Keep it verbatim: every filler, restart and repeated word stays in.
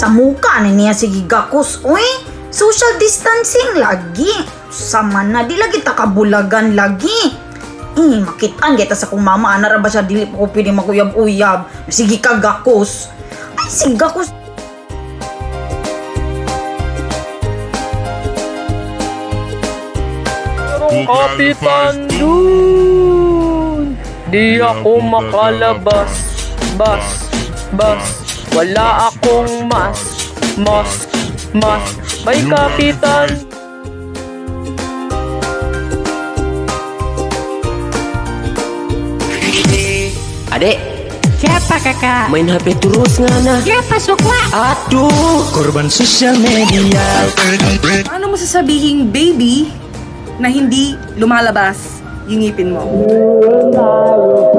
muka na niya sige gakos. Uy, social distancing lagi. Sama na, di lagi takabulagan lagi. Eh, makitaan kita sa kong mama, anara ba siya, dili po ko pwede maguyab-uyab. Sige ka gakos. Ay, sige gakos. Kapitan dun, di ako makalabas. Bas, bas, wala akong mas, mas, mas. May kapitan. Adek, Siapa kakak? main H P terus nga na. Siapa sukwa? Aduh, korban sosial media. Ano mo sasabihin, baby, na hindi lumalabas yung ngipin mo?